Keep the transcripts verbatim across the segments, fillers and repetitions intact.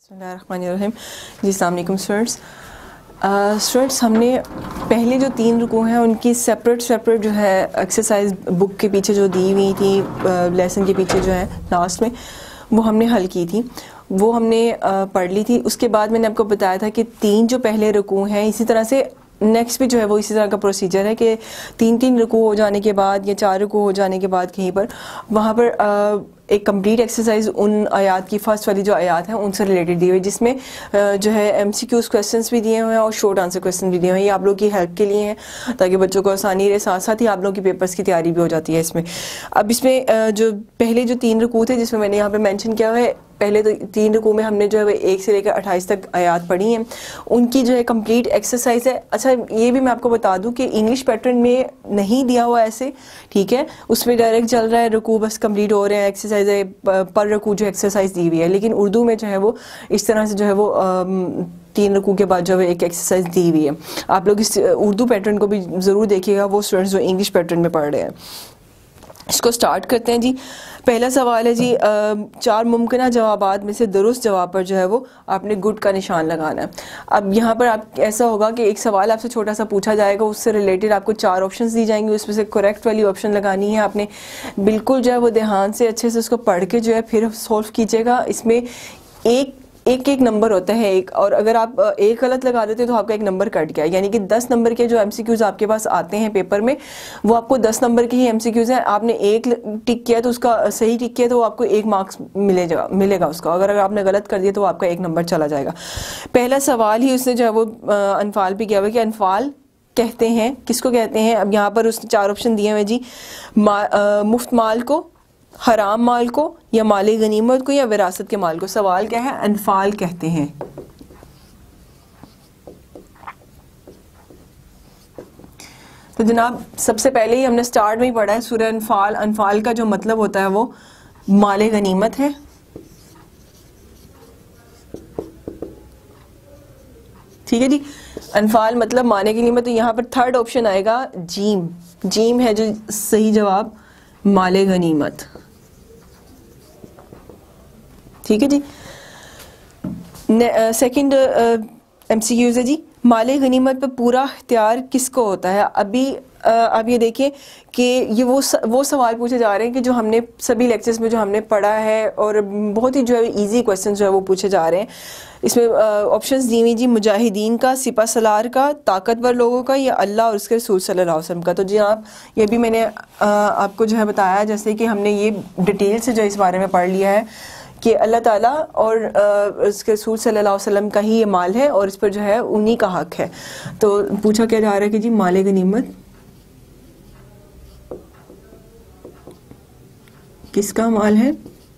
बिस्मिल्लाहिर्रहमानिर्रहीम। जी अस्सलाम वालेकुम स्टूडेंट्स। स्टूडेंट्स हमने पहले जो तीन रुकू हैं उनकी सेपरेट सेपरेट जो है एक्सरसाइज बुक के पीछे जो दी हुई थी, लेसन के पीछे जो है लास्ट में वो हमने हल की थी, वो हमने पढ़ ली थी। उसके बाद मैंने आपको बताया था कि तीन जो पहले रुकू हैं, इसी तरह से नेक्स्ट भी जो है वो इसी तरह का प्रोसीजर है कि तीन तीन रुकू हो जाने के बाद या चार रुकू हो जाने के बाद कहीं पर वहाँ पर आ, एक कंप्लीट एक्सरसाइज उन आयात की फर्स्ट वाली जो आयात हैं उनसे रिलेटेड दी हुई, जिसमें जो है एमसीक्यूज क्वेश्चंस भी दिए हुए हैं और शॉर्ट आंसर क्वेश्चन भी दिए हुए हैं। ये आप लोगों की हेल्प के लिए हैं ताकि बच्चों को आसानी रहे, साथ साथ ही आप लोगों की पेपर्स की तैयारी भी हो जाती है इसमें। अब इसमें जो पहले जो तीन रुकू थे जिसमें मैंने यहाँ पे मेंशन किया है, पहले तो तीन रुकू में हमने जो है एक से लेकर अट्ठाईस तक आयात पढ़ी हैं, उनकी जो है कंप्लीट एक्सरसाइज है। अच्छा ये भी मैं आपको बता दूं कि इंग्लिश पैटर्न में नहीं दिया हुआ ऐसे, ठीक है, उसमें डायरेक्ट चल रहा है रुकू बस कंप्लीट हो रहे हैं, एक्सरसाइज है पर रुकू जो एक्सरसाइज दी हुई है, लेकिन उर्दू में जो है वो इस तरह से जो है वो तीन रुकू के बाद जो है एक एक्सरसाइज दी हुई है। आप लोग इस उर्दू पैटर्न को भी ज़रूर देखिएगा, वो स्टूडेंट्स जो इंग्लिश पैटर्न में पढ़ रहे हैं। इसको स्टार्ट करते हैं जी। पहला सवाल है जी, चार मुमकिन जवाबात में से दुरुस्त जवाब पर जो है वो आपने गुड का निशान लगाना है। अब यहाँ पर आप ऐसा होगा कि एक सवाल आपसे छोटा सा पूछा जाएगा, उससे रिलेटेड आपको चार ऑप्शंस दी जाएंगे, उसमें से करेक्ट वाली ऑप्शन लगानी है आपने। बिल्कुल जो है वो ध्यान से अच्छे से उसको पढ़ के जो है फिर सॉल्व कीजिएगा। इसमें एक एक एक नंबर होता है एक, और अगर आप एक गलत लगा देते तो आपका एक नंबर कट गया, यानी कि दस नंबर के जो एमसीक्यूज आपके पास आते हैं पेपर में वो आपको दस नंबर के ही एमसीक्यूज हैं। आपने एक टिक किया तो उसका सही टिक किया तो आपको एक मार्क्स मिलेगा मिलेगा उसका, अगर अगर आपने गलत कर दिया तो आपका एक नंबर चला जाएगा। पहला सवाल ही उसने जो है वो अनफाल पे किया हुआ कि अनफाल कहते हैं किसको कहते हैं। अब यहाँ पर उसने चार ऑप्शन दिए हुए जी, मुफ्त माल को, हराम माल को, या माली गनीमत को, या विरासत के माल को। सवाल क्या है, अनफाल कहते हैं। तो जनाब सबसे पहले ही हमने स्टार्ट में ही पढ़ा है सूरह अनफाल। अनफाल का जो मतलब होता है वो माले गनीमत है, ठीक है जी। अनफाल मतलब माले गनीमत। तो यहाँ पर थर्ड ऑप्शन आएगा जीम, जीम है जो सही जवाब, माले गनीमत, ठीक है जी। सेकंड एमसीक्यूज है जी, माले गनीमत पर पूरा इख्तियार किसको होता है। अभी आप ये देखिए कि ये वो स, वो सवाल पूछे जा रहे हैं कि जो हमने सभी लेक्चर्स में जो हमने पढ़ा है, और बहुत ही जो है इजी क्वेश्चन जो है वो पूछे जा रहे हैं। इसमें ऑप्शंस दी हुई जी, मुजाहिदीन का, सिपा सलार का, ताकतवर लोगों का, या अल्लाह और उसके रसूल सल्लल्लाहु अलैहि वसल्लम का। तो जी आप ये भी मैंने आ, आपको जो है बताया, जैसे कि हमने ये डिटेल से जो इस बारे में पढ़ लिया है कि अल्लाह ताला और उसके रसूल सल्लल्लाहु अलैहि वसल्लम का ही ये माल है और इस पर जो है उन्हीं का हक है। तो पूछा क्या जा रहा है कि जी माले गनीमत किसका माल है।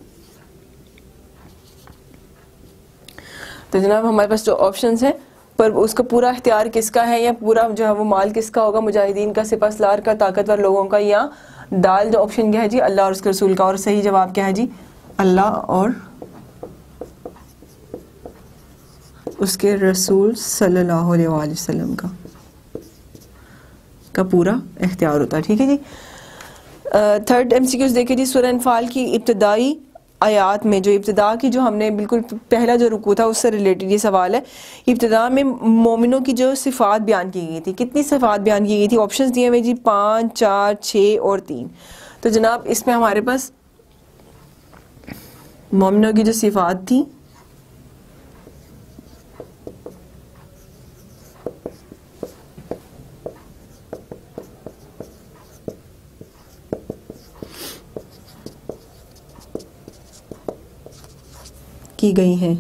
तो जनाब हमारे पास जो ऑप्शंस हैं पर उसका पूरा इख्तियार किसका है, या पूरा जो है वो माल किसका होगा, मुजाहिदीन का, सिपा सलार का, ताकतवर लोगों का, या दाल जो ऑप्शन क्या है जी अल्लाह और उसके रसूल का। और सही जवाब क्या है जी, अल्लाह और उसके रसूल सल्लल्लाहु अलैहि वसल्लम का का पूरा इख्तियार होता है, ठीक है जी। थर्ड एमसीक्यूज देखिए जी, सूरह अनफाल की इब्तिदाई आयात में जो इब्तिदा की जो हमने बिल्कुल पहला जो रुकू था उससे रिलेटेड ये सवाल है। इब्तिदा में मोमिनों की जो सिफात बयान की गई थी, कितनी सिफात बयान की गई थी। ऑप्शंस दिए हुए जी पाँच, चार, छः और तीन। तो जनाब इसमें हमारे पास मोमिनों की जो सिफात थी की गई हैं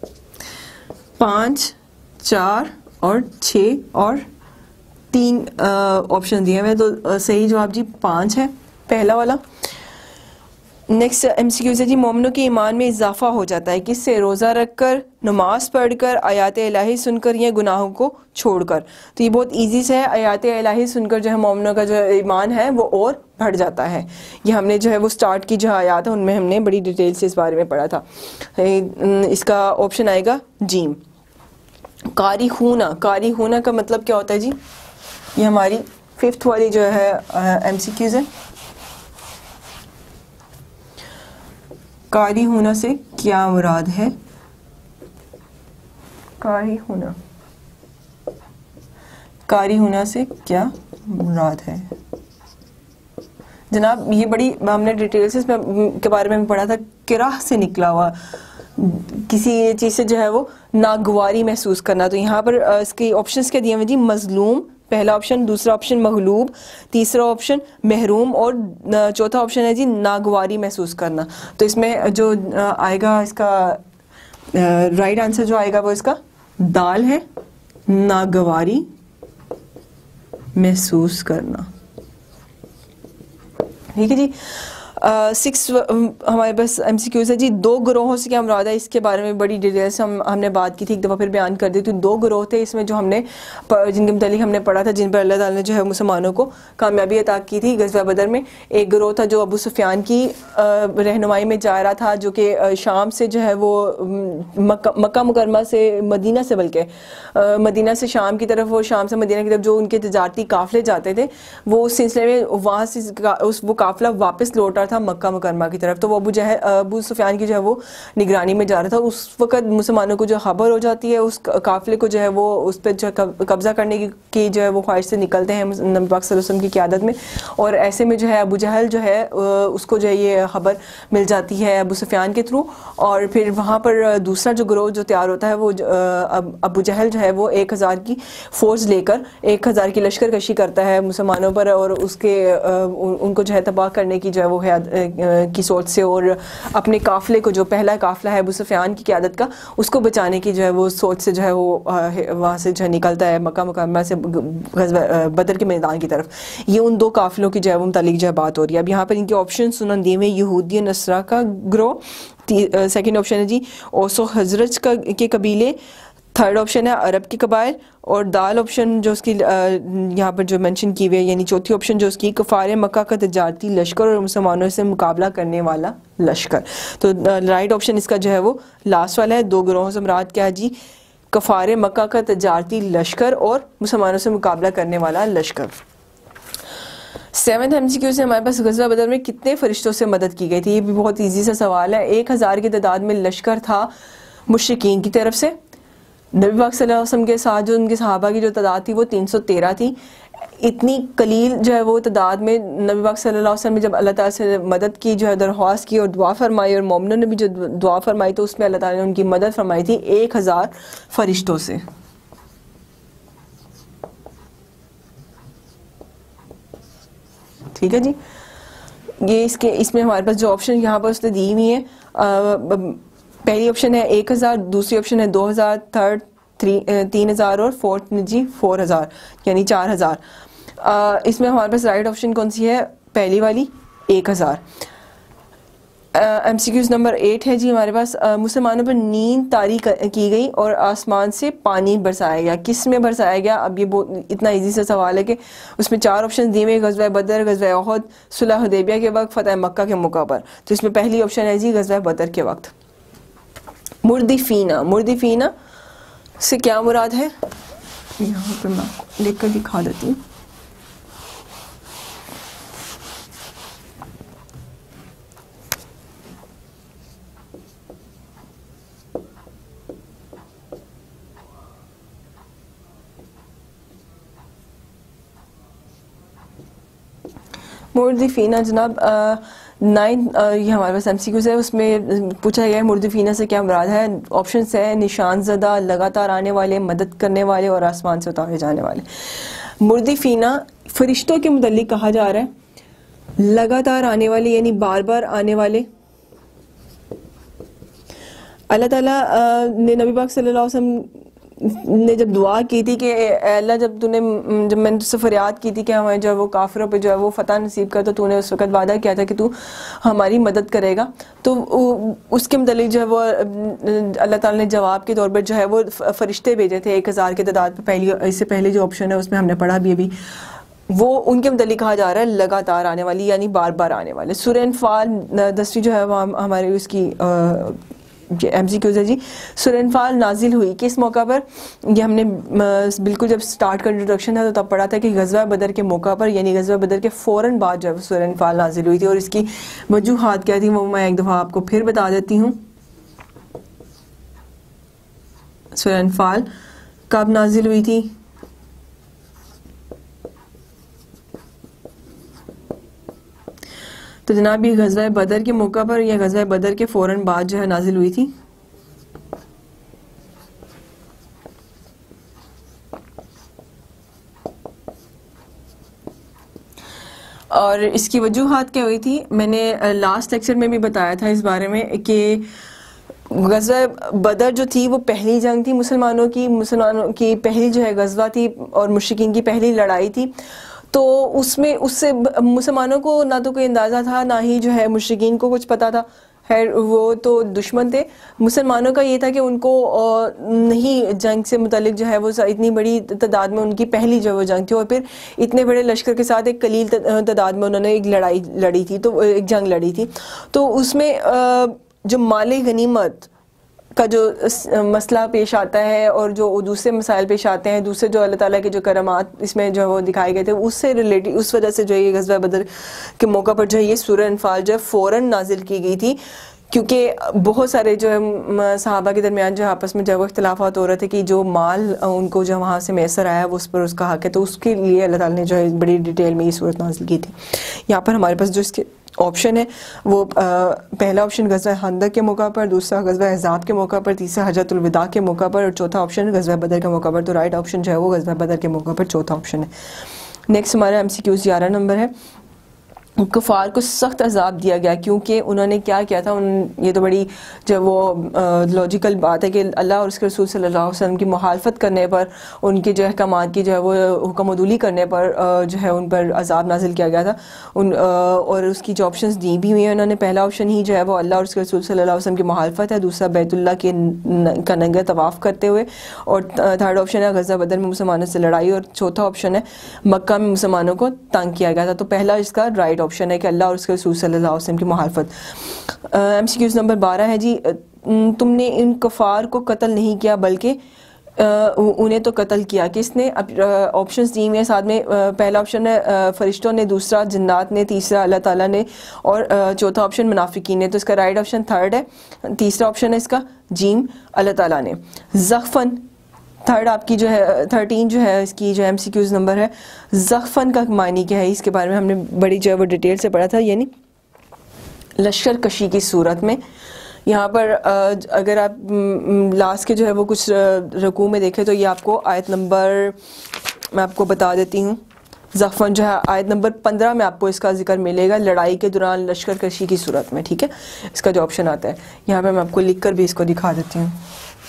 पाँच, चार और छः और तीन ऑप्शन दिए हुए। तो सही जवाब जी पाँच है, पहला वाला। नेक्स्ट एमसीक्यूज है जी, मोमिनों के ईमान में इजाफा हो जाता है किससे, रोज़ा रखकर, नमाज पढ़कर, आयात इलाही सुनकर, या गुनाहों को छोड़कर। तो ये बहुत इजी से है, आयात इलाही सुनकर जो है मोमिनों का जो ईमान है वो और बढ़ जाता है। ये हमने जो है वो स्टार्ट की जो आयात है उनमें हमने बड़ी डिटेल से इस बारे में पढ़ा था। इसका ऑप्शन आएगा जीम। कारी खूना, कारी खूना का मतलब क्या होता है जी, ये हमारी फिफ्थ वाली जो है एमसीक्यूज है। कारी होना से क्या मुराद है? قاری ہونا, قاری ہونا سے کیا مراد ہے جناب؟ یہ بڑی ہم نے ڈیٹیل سے اس میں کے بارے میں پڑھا تھا. کراہ سے نکلا ہوا, کسی چیز سے جو ہے وہ ناگواری محسوس کرنا. تو یہاں پر اس کی آپشنس کیا دیے ہوئے جی؟ مظلوم پہلا آپشن, دوسرا آپشن مغلوب, تیسرا آپشن محروم, اور چوتھا آپشن ہے جی ناگواری محسوس کرنا. تو اس میں جو آئے گا اس کا رائٹ آنسر جو آئے گا وہ اس کا دال ہے, ناگواری محسوس کرنا. ٹھیک ہے جی. سکس ہمارے پاس ایم سی کیوز ہے جی. دو گروہوں سے کیا مراد ہے؟ اس کے بارے میں بڑی ڈیٹیل سے ہم ہم نے بات کی تھی, ایک دفعہ پھر بیان کر دی تھی. دو گروہ تھے اس میں جو ہم نے جن کے متعلق ہم نے پڑھا تھا, جن پر اللہ تعالیٰ نے جو ہے مسلمانوں کو کامیابی عطا کی تھی غزوہ بدر میں. ایک گروہ تھا جو ابو سفیان کی رہنمائی میں جا رہا تھا, جو کہ شام سے جو ہے وہ مکہ مکرمہ سے مدینہ سے بلکہ مدینہ سے شام کی طرف, وہ شام سے مدینہ کی طرف جو ان کے تجارتی قافلے جاتے تھے, وہ اس سلسلے میں وہاں سے وہ قافلہ واپس لوٹ رہا تھا مکہ مکرمہ کی طرف. تو وہ ابو جہل ابو سفیان کی جو ہے وہ نگرانی میں جا رہا تھا. اس وقت مسلمانوں کو جو خبر ہو جاتی ہے, اس قافلے کو جو ہے وہ اس پہ جو قبضہ کرنے کی جو ہے وہ خواہش سے نکلتے ہیں نبی پاک صلی اللہ علیہ وسلم کی قیادت میں. اور ایسے میں جو ہے ابو جہل جو ہے اس کو جو ہے یہ خبر مل جاتی ہے ابو سفیان کے تھرو, اور پھر وہاں پر دوسرا جو گروہ جو تیار ہوتا ہے وہ ابو جہل جو ہے وہ ایک ہزار کی فورس لے کر ایک ہزار کی لشکر کشی کرتا ہے مسلمانوں پر, اور اس کے ان کو جو ہے تباہ کرنے کی جو ہے وہ ہے کی سوچ سے, اور اپنے قافلے کو جو پہلا قافلہ ہے ابو سفیان کی قیادت کا اس کو بچانے کی جو ہے وہ سوچ سے جو ہے وہ وہاں سے جو ہے نکلتا ہے مکہ مکرمہ سے غزوہ بدر کے میدان کی طرف. یہ ان دو قافلوں کی جو ہے وہ متعلق جو ہے بات ہو رہی ہے. اب یہاں پر ان کے آپشن سنن دیے ہوئے, یہودی نصرہ کا گروہ, سیکنڈ آپشن ہے جی اوس و خزرج کا کے قبیلے, تھرڈ آپشن ہے عرب کے قبائل, اور دال آپشن جو اس کی یہاں پر جو مینشن کی ہوئی ہے یعنی چوتھی آپشن جو اس کی کفار مکہ کا تجارتی لشکر اور مسلمانوں سے مقابلہ کرنے والا لشکر. تو رائٹ آپشن اس کا جو ہے وہ لاسٹ والا ہے. دو گروہوں سے مراد کیا ہے جی؟ کفار مکہ کا تجارتی لشکر اور مسلمانوں سے مقابلہ کرنے والا لشکر. سیونتھ ایم سی کیو سے ہمارے پاس غزوہ بدر میں کتنے فرشتوں سے مدد کی گئی تھی؟ یہ بھی بہت ایزی سا سوال ہے. ایک ہزار کی تعداد میں لشکر تھا مشرکین کی طرف سے. نبی پاک صلی اللہ علیہ وسلم کے ساتھ جو ان کے صحابہ کی جو تعداد تھی وہ تین سو تیرہ تھی. اتنی قلیل جو ہے وہ تعداد میں نبی پاک صلی اللہ علیہ وسلم نے جب اللہ تعالیٰ سے مدد کی جو ہے درخواست کی اور دعا فرمائی, اور مومنوں نے بھی جو دعا فرمائی تو اس میں اللہ تعالیٰ نے ان کی مدد فرمائی تھی ایک ہزار فرشتوں سے. ٹھیک ہے جی. یہ اس کے اس میں ہمارے پاس جو آپشن یہاں پر اس نے دی ہوئی ہیں, پہلی آپشن ہے ایک ہزار, دوسری آپشن ہے دو ہزار, تھرڈ تین ہزار, اور فورتھ جی فور ہزار یعنی چار ہزار. اس میں ہمارے پاس رائٹ آپشن کون سی ہے؟ پہلی والی ایک ہزار. M C Qs number eight ہے جی ہمارے پاس. مسلمانوں پر نیند طاری کی گئی اور آسمان سے پانی برسایا گیا, کس میں برسایا گیا؟ اب یہ بہت اتنا ایزی سا سوال ہے کہ اس میں چار آپشن دیے ہوئے, غزوہ بدر, غزوہ احد, صلح حدیبیہ کے وقت, فتح مکہ کے موقع پر. تو اس میں پہلی آپشن ہے جی غزوہ بدر کے وقت. مردفینہ, مردفینہ سے کیا مراد ہے؟ یہاں پر میں آپ کو لکھ کر دکھا دیتی ہوں. مردفینہ جناب نائن یہ ہمارے پاس ایم سی کیوز ہے, اس میں پوچھا گیا ہے مردفینہ سے کیا مراد ہے. آپشنس ہے نشان زدہ, لگاتار آنے والے, مدد کرنے والے, اور آسمان سے اتارے جانے والے. مردفینہ فرشتوں کے متعلق کہا جا رہا ہے, لگاتار آنے والے یعنی بار بار آنے والے. اللہ تعالیٰ نے نبی پاک صلی اللہ علیہ وسلم نے جب دعا کی تھی کہ اے اللہ جب تو نے جب میں نے تجھ سے فریاد کی تھی کہ ہمیں جو ہے وہ کافروں پہ جو ہے وہ فتح نصیب کر, تو تو نے اس وقت وعدہ کیا تھا کہ تو ہماری مدد کرے گا. تو اس کے متعلق جو ہے وہ اللہ تعالیٰ نے جواب کے طور پر جو ہے وہ فرشتے بھیجے تھے ایک ہزار کی تعداد پہ. پہلی اس سے پہلے جو آپشن ہے اس میں ہم نے پڑھا بھی ابھی, وہ ان کے متعلق کہا جا رہا ہے لگاتار آنے والی یعنی بار بار آنے والے. سورہ انفال دسویں جو ہے وہ ہمارے اس کی ایم سی کیوز ہے جی. سورہ انفال نازل ہوئی کس موقع پر؟ یہ ہم نے بالکل جب سٹارٹ کا انٹروڈکشن تھا تو تب پڑھا تھا کہ غزوہ بدر کے موقع پر, یعنی غزوہ بدر کے فوراً بعد جو ہے سورہ انفال نازل ہوئی تھی. اور اس کی وجوہات کیا تھی وہ میں ایک دفعہ آپ کو پھر بتا دیتی ہوں. سورہ انفال کب نازل ہوئی تھی؟ تو جناب یہ غزوہ بدر کے موقع پر یا غزوہ بدر کے فوراً بعد جو ہے نازل ہوئی تھی. اور اس کی وجوہات کیا ہوئی تھی؟ میں نے لاسٹ لیکچر میں بھی بتایا تھا اس بارے میں کہ غزوہ بدر جو تھی وہ پہلی جنگ تھی مسلمانوں کی، مسلمانوں کی پہلی جو ہے غزوہ تھی اور مشرکین کی پہلی لڑائی تھی. تو اس میں اس سے مسلمانوں کو نہ تو کوئی اندازہ تھا نہ ہی جو ہے مشرکین کو کچھ پتا تھا. خیر وہ تو دشمن تھے. مسلمانوں کا یہ تھا کہ ان کو نہیں جنگ سے متعلق جو ہے وہ اتنی بڑی تعداد میں ان کی پہلی جو وہ جنگ تھی اور پھر اتنے بڑے لشکر کے ساتھ ایک قلیل تعداد میں انہوں نے ایک لڑائی لڑی تھی، تو ایک جنگ لڑی تھی. تو اس میں جو مال غنیمت کا جو مسئلہ پیش آتا ہے اور جو دوسرے مسائل پیش آتے ہیں، دوسرے جو اللہ تعالیٰ کے جو کرامات اس میں جو وہ دکھائے گئے تھے، اس سے ریلیٹڈ اس وجہ سے جو ہے یہ غزوہ بدر کے موقع پر جو ہے یہ سورہ انفال جو ہے فوراً نازل کی گئی تھی، کیونکہ بہت سارے جو ہے صحابہ کے درمیان جو آپس میں جو وہ اختلافات ہو رہے تھے کہ جو مال ان کو جو وہاں سے میسر آیا وہ اس پر اس کا حق ہے. تو اس کے لیے اللہ تعالیٰ نے جو ہے بڑی ڈیٹیل میں یہ صورت نازل کی تھی. یہاں پر ہمارے پاس جو اس کے آپشن ہے وہ پہلا آپشن غزوہ خندق کے موقع پر، دوسرا غزوہ احزاب کے موقع پر، تیسرا حجۃ الوداع کے موقع پر اور چوتھا آپشن غزوہ بدر کے موقع پر. تو رائٹ آپشن جو ہے وہ غزوہ بدر کے موقع پر چوتھا آپشن ہے. نیکسٹ ہمارا ایم سی کیوز گیارہ نمبر ہے. کفار کو سخت عذاب دیا گیا کیونکہ انہوں نے کیا کیا تھا. ان یہ تو بڑی جو وہ لاجیکل بات ہے کہ اللہ اور اس کے رسول صلی اللہ علیہ وسلم کی مخالفت کرنے پر، ان کے جو احکامات کی جو ہے وہ حکم عدولی کرنے پر جو ہے ان پر عذاب نازل کیا گیا تھا. ان اور اس کی جو آپشنز دی بھی ہوئی ہیں انہوں نے، پہلا آپشن ہی جو ہے وہ اللہ اور اس کے رسول صلی اللہ علیہ وسلم کی مخالفت ہے، دوسرا بیت اللہ کے کا ننگا طواف کرتے ہوئے، اور تھرڈ آپشن ہے غزوہ بدر میں مسلمانوں سے لڑائی، اور چوتھا آپشن ہے مکہ میں مسلمانوں کو تنگ کیا گیا تھا. تو پہلا اس کا رائٹ آپشن ہے کہ اللہ اور اس کے رسول صلی اللہ علیہ وسلم کی مخالفت. ایم سی کیوز نمبر بارہ ہے جی. تم نے ان کفار کو قتل نہیں کیا بلکہ انہیں تو قتل کیا. کس نے؟ آپشنز دی ہوئے ہیں ساتھ میں. پہلا آپشن ہے فرشتوں نے، دوسرا جنات نے، تیسرا اللہ تعالیٰ نے اور چوتھا آپشن منافقین نے. تو اس کا رائٹ آپشن تھرڈ ہے. تیسرا آپشن ہے اس کا جیم اللہ تعالیٰ نے. زخفن تھرڈ آپ کی جو ہے تھرٹین جو ہے اس کی جو ایم سی کیوز نمبر ہے. زخفن کا معنی کیا ہے؟ اس کے بارے میں ہم نے بڑی جو ہے وہ ڈیٹیل سے پڑھا تھا. یعنی لشکر کشی کی صورت میں. یہاں پر اگر آپ لاسٹ کے جو ہے وہ کچھ رکوع میں دیکھیں تو یہ آپ کو آیت نمبر میں آپ کو بتا دیتی ہوں. زخفن جو ہے آیت نمبر پندرہ میں آپ کو اس کا ذکر ملے گا، لڑائی کے دوران لشکر کشی کی صورت میں. ٹھیک ہے، اس کا جو آپشن آتا ہے یہاں پہ میں آپ کو لکھ کر بھی اس کو دکھا دیتی ہوں.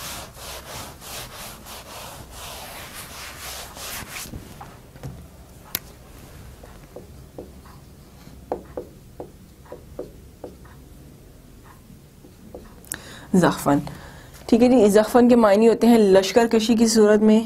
زخفن، ٹھیک ہے جی. زخفن کے معنی ہوتے ہیں لشکر کشی کی صورت میں.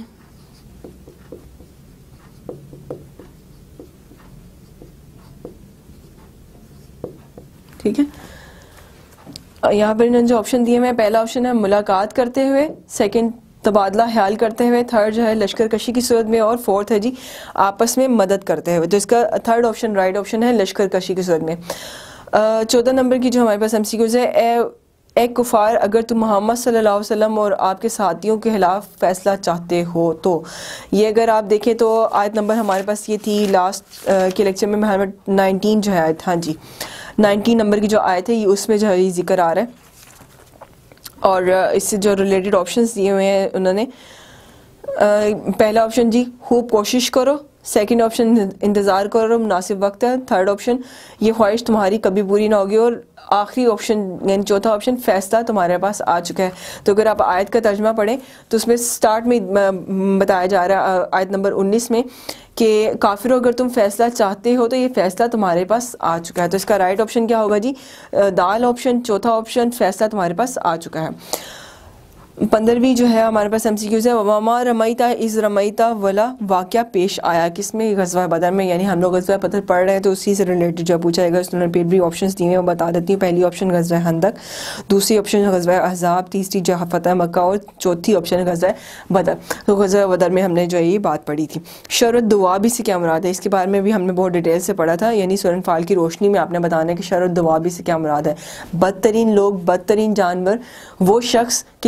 ٹھیک ہے، یہاں پر انہوں نے جو آپشن دیے ہیں، پہلا آپشن ہے ملاقات کرتے ہوئے، سیکنڈ تبادلہ خیال کرتے ہوئے، تھرڈ جو ہے لشکر کشی کی صورت میں، اور فورتھ ہے جی آپس میں مدد کرتے ہوئے. تو اس کا تھرڈ آپشن رائٹ آپشن ہے لشکر کشی کی صورت میں. چودہ نمبر کی جو ہمارے پاس ایم سی کیوز ہے. اے اے کفار، اگر تم محمد صلی اللہ علیہ وسلم اور آپ کے ساتھیوں کے خلاف فیصلہ چاہتے ہو تو. یہ اگر آپ دیکھیں تو آیت نمبر ہمارے پاس یہ تھی لاسٹ کے لیکچر میں ہمارے نائنٹین جو ہے آیت، ہاں جی نائنٹین نمبر کی جو آیت ہے یہ اس میں جو ہے یہ ذکر آ رہا ہے. اور اس سے جو ریلیٹڈ آپشنز دیے ہوئے ہیں انہوں نے، پہلا آپشن جی خوب کوشش کرو، سیکنڈ آپشن انتظار کرو مناسب وقت ہے، تھرڈ آپشن یہ خواہش تمہاری کبھی پوری نہ ہوگی، اور آخری آپشن یعنی چوتھا آپشن فیصلہ تمہارے پاس آ چکا ہے. تو اگر آپ آیت کا ترجمہ پڑھیں تو اس میں سٹارٹ میں بتایا جا رہا ہے آیت نمبر انیس میں کہ کافروں اگر تم فیصلہ چاہتے ہو تو یہ فیصلہ تمہارے پاس آ چکا ہے. تو اس کا رائٹ آپشن کیا ہوگا جی؟ دال آپشن، چوتھا آپشن فیصلہ تمہارے پاس آ چکا ہے. پندرہویں جو ہے ہمارے پاس ایم سی کیوز ہے. وما رمیتا از رمیتا ولا واقعہ پیش آیا. کس میں؟ غزوہ بدر میں. یعنی ہم لوگ غزوہ بدر پڑھ رہے ہیں تو اسی سے ریلیٹڈ جو پوچھا جائے گا. اس نے پھر بھی آپشنز دیے ہیں وہ بتا دیتی ہوں. پہلی آپشن غزوہ خندق، دوسری آپشن غزوہ احزاب، تیسری جو فتح مکہ، اور چوتھی آپشن غزوہ بدر. تو غزوہ بدر میں ہم نے جو یہ بات پڑھی تھی. شرط دوابی سے کیا مراد ہے؟ اس کے بارے میں بھی ہم نے بہت ڈیٹیل سے پڑھا تھا. یعنی سورہ انفال کی روشنی میں آپ نے بتانا ہے کہ شرط دوابی سے کیا مراد ہے. بدترین لوگ، بدترین جانور، وہ شخص کہ جو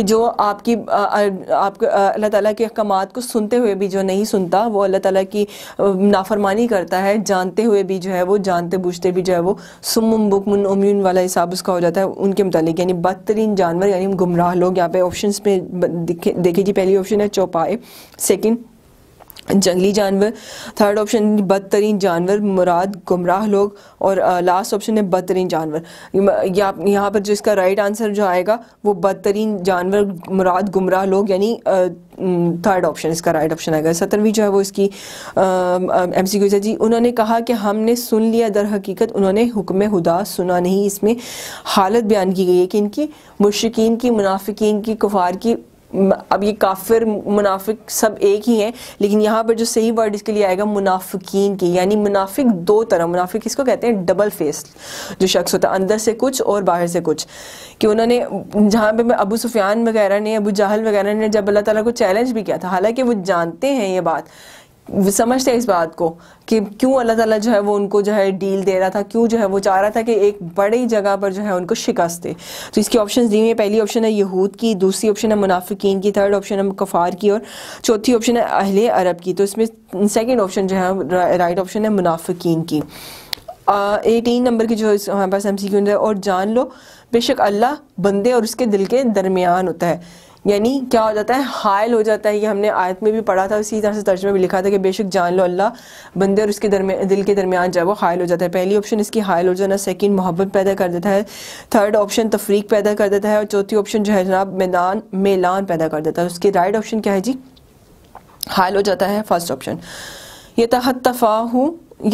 آپ کی آپ اللہ تعالیٰ کے احکامات کو سنتے ہوئے بھی جو نہیں سنتا، وہ اللہ تعالیٰ کی نافرمانی کرتا ہے جانتے ہوئے بھی جو ہے وہ جانتے بوجھتے بھی جو ہے وہ سم بکم عمیون والا حساب اس کا ہو جاتا ہے ان کے متعلق. یعنی بدترین جانور یعنی گمراہ لوگ. یہاں پہ آپشنس پہ دیکھیے جی، پہلی آپشن ہے چوپائے، سیکنڈ جنگلی جانور، تھرڈ آپشن بدترین جانور مراد گمراہ لوگ، اور لاسٹ آپشن ہے بدترین جانور. یہاں پر جو اس کا رائٹ آنسر جو آئے گا وہ بدترین جانور مراد گمراہ لوگ، یعنی تھرڈ آپشن اس کا رائٹ آپشن آئے گا. سترویں جو ہے وہ اس کی ایم سی کیو ہے جی. انہوں نے کہا کہ ہم نے سن لیا، در حقیقت انہوں نے حکم خدا سنا نہیں. اس میں حالت بیان کی گئی ہے کہ ان کی مشرکین کی، منافقین کی، کفار کی. اب یہ کافر منافق سب ایک ہی ہیں، لیکن یہاں پر جو صحیح ورڈ اس کے لیے آئے گا منافقین کی. یعنی منافق دو طرح، منافق اس کو کہتے ہیں ڈبل فیس جو شخص ہوتا ہے، اندر سے کچھ اور باہر سے کچھ. کہ انہوں نے جہاں پہ ابو سفیان وغیرہ نے، ابو جہل وغیرہ نے جب اللہ تعالیٰ کو چیلنج بھی کیا تھا، حالانکہ وہ جانتے ہیں یہ بات، وہ سمجھتے ہیں اس بات کو کہ کیوں اللہ تعالیٰ جو ہے وہ ان کو جو ہے ڈیل دے رہا تھا، کیوں جو ہے وہ چاہ رہا تھا کہ ایک بڑی جگہ پر جو ہے ان کو شکست دے. تو اس کی آپشنز دی ہوئی ہیں. پہلی آپشن ہے یہود کی، دوسری آپشن ہے منافقین کی، تھرڈ آپشن ہے کفار کی، اور چوتھی آپشن ہے اہل عرب کی. تو اس میں سیکنڈ آپشن جو ہے رائٹ آپشن ہے منافقین کی. ایٹین نمبر کی جو ہمارے پاس ایم سی کیو ہے، اور جان لو بے شک اللہ بندے اور اس کے دل کے درمیان ہوتا ہے. یعنی کیا ہو جاتا ہے، حائل ہو جاتا ہے. یہ ہم نے آیت میں بھی پڑھا تھا، اسی طرح سے ترجمے میں لکھا تھا کہ بے شک جان لو اللہ بندے اور اس کے درمیان دل کے درمیان جو ہے وہ حائل ہو جاتا ہے. پہلی آپشن اس کی حائل ہو جانا، سیکنڈ محبت پیدا کر دیتا ہے، تھرڈ آپشن تفریق پیدا کر دیتا ہے، اور چوتھی آپشن جو ہے جناب میدان میلان پیدا کر دیتا ہے. اس کی رائٹ آپشن کیا ہے جی؟ حائل ہو جاتا ہے فرسٹ آپشن. یتحتفاہو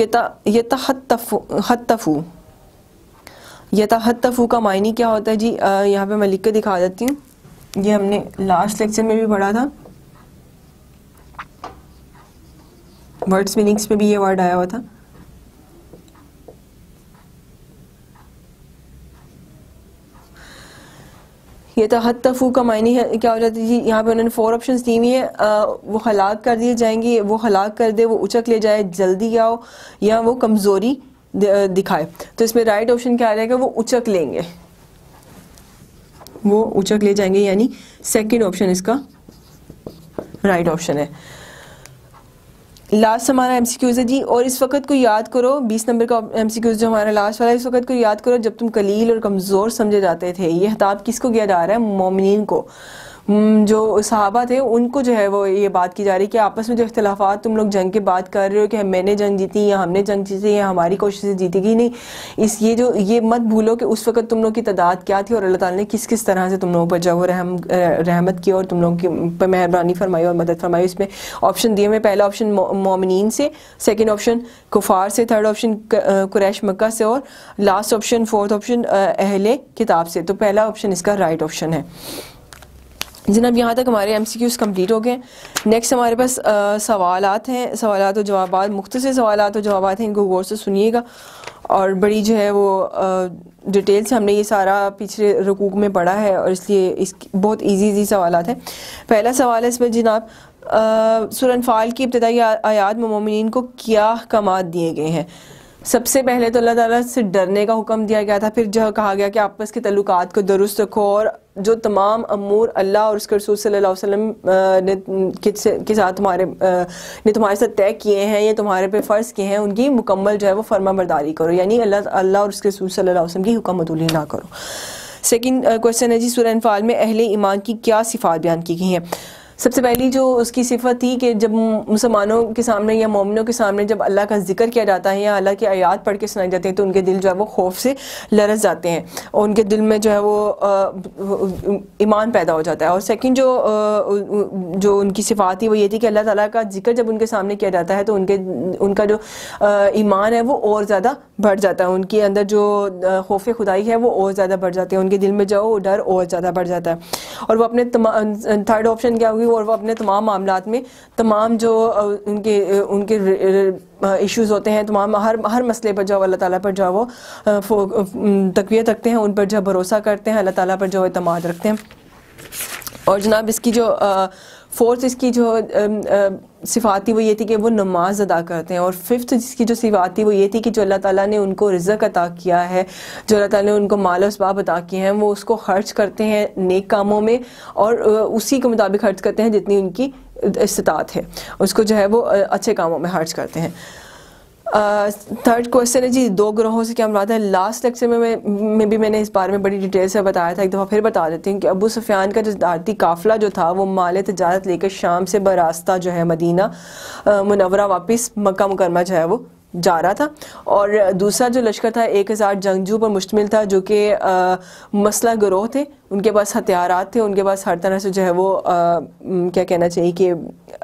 یتحتفو یتحتفو کا معنی کیا ہوتا ہے جی؟ یہاں پہ میں لکھ کے دکھا دیتی ہوں. یہ ہم نے لاسٹ لیکچر میں بھی پڑھا تھا، ورڈز میننگس میں بھی یہ ورڈ آیا ہوا تھا. یہ تحتفو کا معنی ہے کیا ہو جاتی ہے جی؟ یہاں پہ انہوں نے فور آپشنز دی ہوئی ہیں. وہ ہلاک کر دیے جائیں گے، وہ ہلاک کر دے، وہ اچک لے جائے، جلدی آؤ، یا وہ کمزوری دکھائے. تو اس میں رائٹ آپشن کیا رہے گا؟ وہ اچک لیں گے، وہ اچک لے جائیں گے، یعنی سیکنڈ آپشن اس کا رائٹ آپشن ہے. لاسٹ ہمارا ایم سی کیوز ہے جی. اور اس وقت کو یاد کرو، بیس نمبر کا ایم سی کیوز جو ہمارا لاسٹ والا، اس وقت کو یاد کرو جب تم قلیل اور کمزور سمجھے جاتے تھے. یہ خطاب کس کو کیا جا رہا ہے؟ مومنین کو. جو صحابہ تھے ان کو جو ہے وہ یہ بات کی جا رہی ہے کہ آپس میں جو اختلافات تم لوگ جنگ کے بات کر رہے ہو کہ میں نے جنگ جیتی یا ہم نے جنگ جیتی یا ہماری کوششیں جیتی گی، نہیں. اس یہ جو یہ مت بھولو کہ اس وقت تم لوگ کی تعداد کیا تھی اور اللہ تعالیٰ نے کس کس طرح سے تم لوگوں پر جو رحم رحمت کی اور تم لوگوں کی پر مہربانی فرمائی اور مدد فرمائی. اس میں آپشن دیے میں پہلا آپشن مومنین سے، سیکنڈ آپشن کفار سے، تھرڈ آپشن قریش مکہ سے، اور لاسٹ آپشن فورتھ آپشن اہل کتاب سے. تو پہلا آپشن اس کا رائٹ آپشن ہے جناب. یہاں تک ہمارے ایم سی کیوز کمپلیٹ ہو گئے. نیکسٹ ہمارے پاس سوالات ہیں، سوالات و جوابات، مختصر سوالات و جوابات ہیں. ان کو غور سے سنیے گا، اور بڑی جو ہے وہ ڈیٹیل سے ہم نے یہ سارا پچھلے رکوع میں پڑھا ہے، اور اس لیے اس بہت ایزی ایزی سوالات ہیں. پہلا سوال ہے اس میں جناب، سورہ انفال کی ابتدائی آیات میں مومنین کو کیا احکامات دیے گئے ہیں؟ سب سے پہلے تو اللہ تعالیٰ سے ڈرنے کا حکم دیا گیا تھا، پھر جو کہا گیا کہ آپس کے تعلقات کو درست رکھو، اور جو تمام امور اللہ اور اس کے رسول صلی اللہ علیہ وسلم نے کے ساتھ تمہارے نے تمہارے ساتھ طے کیے ہیں یا تمہارے پہ فرض کیے ہیں، ان کی مکمل جو ہے وہ فرما برداری کرو. یعنی اللہ اللہ اور اس کے رسول صلی اللہ علیہ وسلم کی حکم عدولی نہ کرو. سیکنڈ کوشچن ہے جی، سورہ انفال میں اہل ایمان کی کیا صفات بیان کی گئی ہیں؟ سب سے پہلی جو اس کی صفت تھی کہ جب مسلمانوں کے سامنے یا مومنوں کے سامنے جب اللہ کا ذکر کیا جاتا ہے یا اللہ کی آیات پڑھ کے سنائی جاتی ہیں تو ان کے دل جو ہے وہ خوف سے لرز جاتے ہیں، اور ان کے دل میں جو ہے وہ ایمان پیدا ہو جاتا ہے. اور سیکنڈ جو جو ان کی صفات تھی وہ یہ تھی کہ اللہ تعالیٰ کا ذکر جب ان کے سامنے کیا جاتا ہے تو ان کے ان کا جو ایمان ہے وہ اور زیادہ بڑھ جاتا ہے، ان کے اندر جو خوف خدائی ہے وہ اور زیادہ بڑھ جاتے ہیں، ان کے دل میں جو وہ ڈر اور زیادہ بڑھ جاتا ہے. اور وہ اپنے تھرڈ آپشن کیا ہوگی، اور وہ اپنے تمام معاملات میں تمام جو ان کے ان کے ایشوز ہوتے ہیں، تمام ہر ہر مسئلے پر جو اللہ تعالیٰ پر جو وہ تقویت رکھتے ہیں، ان پر جو بھروسہ کرتے ہیں، اللہ تعالیٰ پر جو اعتماد رکھتے ہیں. اور جناب اس کی جو فورتھ اس کی جو صفات تھی وہ یہ تھی کہ وہ نماز ادا کرتے ہیں. اور ففتھ اس کی جو صفات تھی وہ یہ تھی کہ جو اللہ تعالیٰ نے ان کو رزق عطا کیا ہے, جو اللہ تعالیٰ نے ان کو مال و اسباب عطا کیے ہیں, وہ اس کو خرچ کرتے ہیں نیک کاموں میں, اور اسی کے مطابق خرچ کرتے ہیں جتنی ان کی استطاعت ہے, اس کو جو ہے وہ اچھے کاموں میں خرچ کرتے ہیں. تھرڈ کوشچن ہے جی دو گروہوں سے کیا مراد ہے. لاسٹ لیکچر میں میں بھی میں نے اس بارے میں بڑی ڈیٹیل سے بتایا تھا, ایک دفعہ پھر بتا دیتی ہوں کہ ابو سفیان کا جو تجارتی قافلہ جو تھا وہ مال تجارت لے کر شام سے براستہ جو ہے مدینہ منورہ واپس مکہ مکرمہ جو ہے وہ جا رہا تھا. اور دوسرا جو لشکر تھا ایک ہزار جنگجو پر مشتمل تھا, جو کہ مسلح گروہ تھے, ان کے پاس ہتھیارات تھے, ان کے پاس ہر طرح سے جو ہے وہ کیا کہنا چاہیے کہ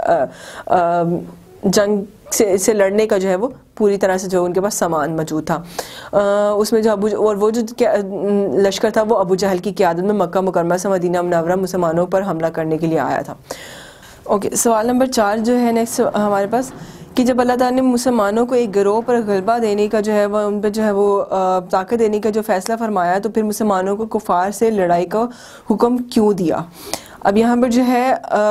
جنگ سے سے لڑنے کا جو ہے وہ پوری طرح سے جو ان کے پاس سامان موجود تھا. اس میں جو ابو اور وہ جو لشکر تھا وہ ابو جہل کی قیادت میں مکہ مکرمہ سے مدینہ منورہ مسلمانوں پر حملہ کرنے کے لیے آیا تھا. اوکے, سوال نمبر چار جو ہے نیکسٹ ہمارے پاس کہ جب اللہ تعالیٰ نے مسلمانوں کو ایک گروہ پر غلبہ دینے کا جو ہے وہ ان پہ جو ہے وہ طاقت دینے کا جو فیصلہ فرمایا, تو پھر مسلمانوں کو کفار سے لڑائی کا حکم کیوں دیا. اب یہاں پر جو ہے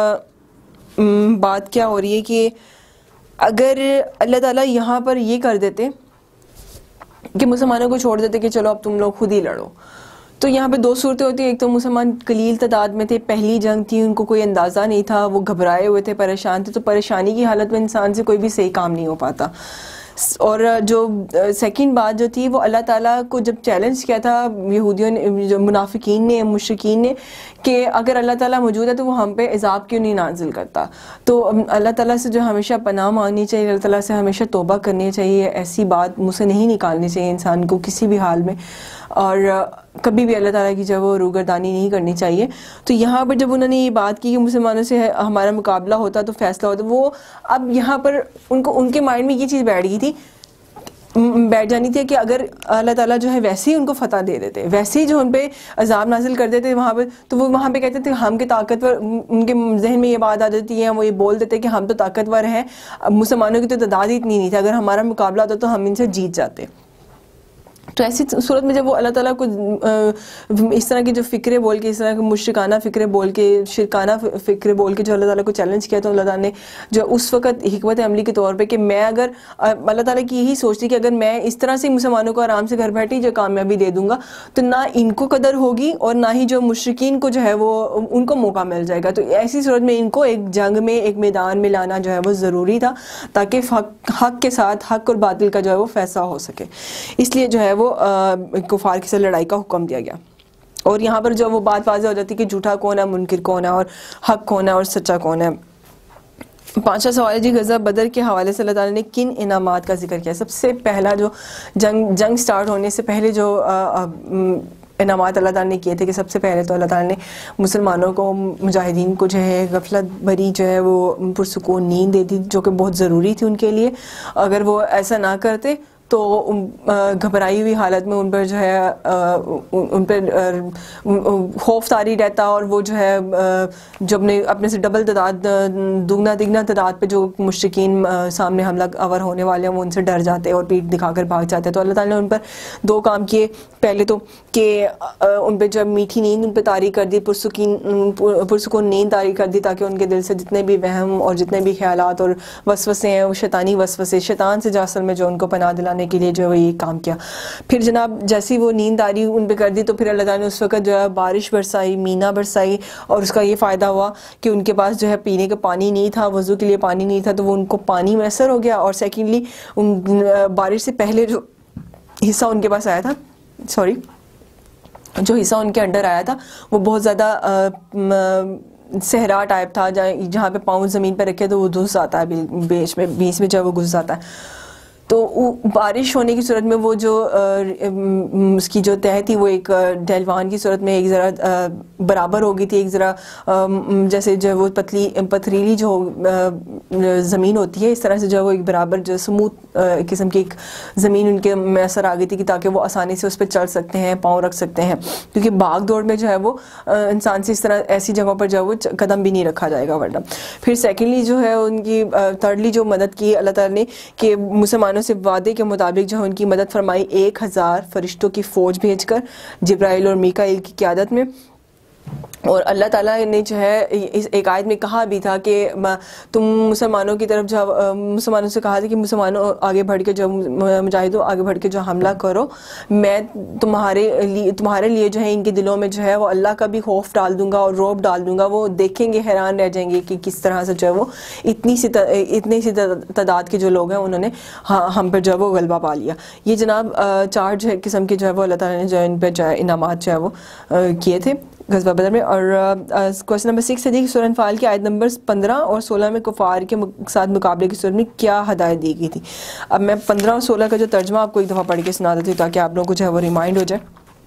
بات کیا ہو رہی ہے کہ اگر اللہ تعالیٰ یہاں پر یہ کر دیتے کہ مسلمانوں کو چھوڑ دیتے کہ چلو اب تم لوگ خود ہی لڑو, تو یہاں پہ دو صورتیں ہوتی ہیں. ایک تو مسلمان قلیل تعداد میں تھے, پہلی جنگ تھی, ان کو کوئی اندازہ نہیں تھا, وہ گھبرائے ہوئے تھے, پریشان تھے, تو پریشانی کی حالت میں انسان سے کوئی بھی صحیح کام نہیں ہو پاتا. اور جو سیکنڈ بات جو تھی وہ اللہ تعالیٰ کو جب چیلنج کیا تھا یہودیوں نے, جو منافقین نے, مشرکین نے, کہ اگر اللہ تعالیٰ موجود ہے تو وہ ہم پہ عذاب کیوں نہیں نازل کرتا. تو اللہ تعالیٰ سے جو ہمیشہ پناہ مانگنی چاہیے, اللہ تعالیٰ سے ہمیشہ توبہ کرنی چاہیے, ایسی بات مجھ سے نہیں نکالنی چاہیے انسان کو کسی بھی حال میں, اور کبھی بھی اللہ تعالیٰ کی جو وہ روگردانی نہیں کرنی چاہیے. تو یہاں پر جب انہوں نے یہ بات کی کہ مسلمانوں سے ہمارا مقابلہ ہوتا تو فیصلہ ہوتا, وہ اب یہاں پر ان کو ان کے مائنڈ میں یہ چیز بیٹھ گئی تھی بیٹھ جانی تھی کہ اگر اللہ تعالیٰ جو ہے ویسے ہی ان کو فتح دے دیتے, ویسے ہی جو ان پہ عذاب نازل کر دیتے وہاں پہ, تو وہ وہاں پہ کہتے تھے ہم کے طاقتور, ان کے ذہن میں یہ بات آ جاتی ہے, وہ یہ بول دیتے کہ ہم تو طاقتور ہیں, مسلمانوں کی تو تعداد ہی اتنی نہیں تھی, اگر ہمارا مقابلہ ہوتا تو ہم ان سے جیت جاتے. تو ایسی صورت میں جب وہ اللہ تعالیٰ کو اس طرح کی جو فکرے بول کے, اس طرح کے مشرکانہ فکرے بول کے, شرکانہ فکرے بول کے جو اللہ تعالیٰ کو چیلنج کیا, تو اللہ تعالیٰ نے جو اس وقت حکمت عملی کے طور پہ کہ میں اگر اللہ تعالیٰ کی یہی سوچتی کہ اگر میں اس طرح سے مسلمانوں کو آرام سے گھر بیٹھے جو کامیابی دے دوں گا تو نہ ان کو قدر ہوگی اور نہ ہی جو مشرکین کو جو ہے وہ ان کو موقع مل جائے گا. تو ایسی صورت میں ان کو ایک جنگ میں, ایک میدان میں لانا جو ہے وہ ضروری تھا, تاکہ حق حق کے ساتھ حق اور باطل کا جو ہے وہ فیصلہ ہو سکے. اس لیے جو ہے وہ کفار کے ساتھ لڑائی کا حکم دیا گیا. اور یہاں پر جو وہ بات واضح ہو جاتی کہ جھوٹا کون ہے, منکر کون ہے, اور حق کون ہے اور سچا کون ہے. پانچواں سوال ہے جی غزوہ بدر کے حوالے سے اللہ تعالیٰ نے کن انعامات کا ذکر کیا. سب سے پہلا جو جنگ جنگ سٹارٹ ہونے سے پہلے جو انعامات اللہ تعالیٰ نے کیے تھے کہ سب سے پہلے تو اللہ تعالیٰ نے مسلمانوں کو, مجاہدین کو جو ہے غفلت بھری جو ہے وہ پرسکون نیند دے دی, جو کہ بہت ضروری تھی ان کے لیے. اگر وہ ایسا نہ کرتے تو گھبرائی ہوئی حالت میں ان پر جو ہے ان پہ خوف طاری رہتا, اور وہ جو ہے جو اپنے اپنے سے ڈبل تعداد, دگنا دگنا تعداد پہ جو مشرکین سامنے حملہ آور ہونے والے ہیں وہ ان سے ڈر جاتے اور پیٹ دکھا کر بھاگ جاتے. تو اللہ تعالیٰ نے ان پر دو کام کیے. پہلے تو کہ ان پہ جب میٹھی نیند ان پہ طاری کر دی, پرسکین پرسکون نیند طاری کر دی, تاکہ ان کے دل سے جتنے بھی وہم اور جتنے بھی خیالات اور وسوسے ہیں وہ شیطانی وسوسے, شیطان سے جو اصل میں جو ان کو پناہ دلانے کے لیے جو ہے یہ کام کیا. پھر جناب جیسی وہ نیند آری ان پہ کر دی, تو پھر اللہ تعالیٰ نے اس وقت جو ہے بارش برسائی, مینا برسائی, اور اس کا یہ فائدہ ہوا کہ ان کے پاس جو ہے پینے کا پانی نہیں تھا, وضو کے لیے پانی نہیں تھا, تو وہ ان کو پانی میسر ہو گیا. اور سیکنڈلی ان بارش سے پہلے جو حصہ ان کے پاس آیا تھا, سوری جو حصہ ان کے انڈر آیا تھا وہ بہت زیادہ صحرا ٹائپ تھا, جہاں پہ پاؤں زمین پہ رکھے تو وہ گھس آتا ہے بیچ میں بیچ میں جو ہے وہ گھس جاتا ہے. تو بارش ہونے کی صورت میں وہ جو اس کی جو تہہ تھی وہ ایک ڈھلوان کی صورت میں ایک ذرا برابر ہو گئی تھی, ایک ذرا جیسے جو وہ پتلی پتھریلی جو زمین ہوتی ہے اس طرح سے جو وہ ایک برابر جو سموتھ قسم کی ایک زمین ان کے میسر آ گئی تھی, کہ تاکہ وہ آسانی سے اس پہ چل سکتے ہیں, پاؤں رکھ سکتے ہیں, کیونکہ بھاگ دوڑ میں جو ہے وہ انسان سے اس طرح ایسی جگہوں پر جو ہے وہ قدم بھی نہیں رکھا جائے گا ورنہ. پھر سیکنڈلی جو ہے ان کی تھرڈلی جو مدد کی اللہ تعالیٰ نے کہ مسلمان سے وعدے کے مطابق جو ان کی مدد فرمائی, ایک ہزار فرشتوں کی فوج بھیج کر جبرائیل اور میکائیل کی قیادت میں, اور اللہ تعالیٰ نے جو ہے اس ایک آیت میں کہا بھی تھا کہ تم مسلمانوں کی طرف جو مسلمانوں سے کہا تھا کہ مسلمانوں آگے بڑھ کے جو مجاہدوں آگے بڑھ کے جو حملہ کرو، میں تمہارے لیے تمہارے لیے جو ہے ان کے دلوں میں جو ہے وہ اللہ کا بھی خوف ڈال دوں گا اور رعب ڈال دوں گا. وہ دیکھیں گے، حیران رہ جائیں گے کہ کس طرح سے جو ہے وہ اتنی سی اتنی سی تعداد کے جو لوگ ہیں انہوں نے ہم پہ جو ہے وہ غلبہ پا لیا. یہ جناب چار جو ہے قسم کے جو ہے وہ اللہ تعالیٰ نے جو ان پہ جو ہے انعامات جو ہے وہ کیے تھے غزوہ بدر میں. اور کوشچن نمبر سکس ہے جی، سورہ انفال کی آیت نمبر پندرہ اور سولہ میں کفار کے ساتھ مقابلے کی صورت میں کیا ہدایت دی گئی تھی؟ اب میں پندرہ اور سولہ کا جو ترجمہ آپ کو ایک دفعہ پڑھ کے سنا دیتی ہوں تاکہ آپ لوگوں کو جو ہے وہ ریمائنڈ ہو جائے.